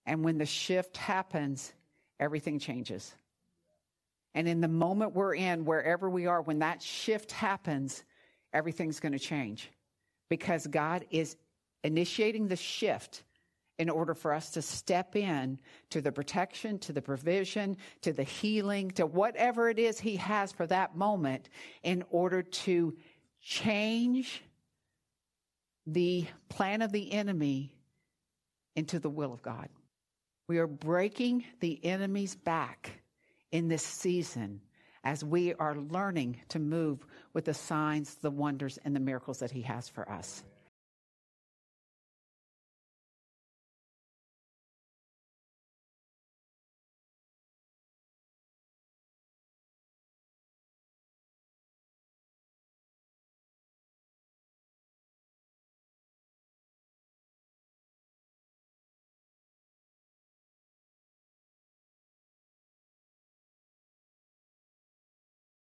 And when the shift happens, everything changes. And in the moment we're in, wherever we are, when that shift happens, everything's going to change. Because God is initiating the shift in order for us to step in to the protection, to the provision, to the healing, to whatever it is he has for that moment in order to change the plan of the enemy into the will of God. We are breaking the enemy's back in this season as we are learning to move with the signs, the wonders, and the miracles that he has for us.